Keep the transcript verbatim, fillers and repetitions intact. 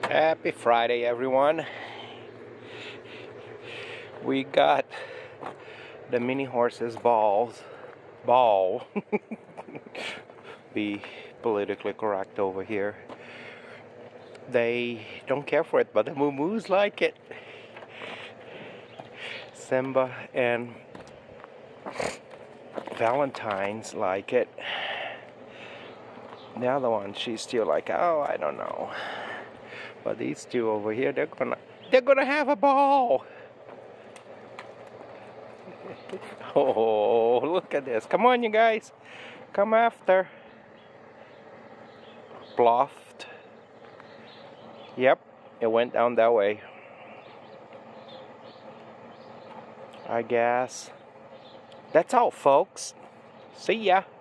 Happy Friday, everyone. We got the mini horses balls ball be politically correct over here. They don't care for it, but the moo moos like it. Simba and Valentine's like it. The other one, she's still like, oh, I don't know. But these two over here, they're gonna they're gonna have a ball. Oh, look at this. Come on, you guys. Come after. Bluffed. Yep, it went down that way. I guess. That's all, folks. See ya.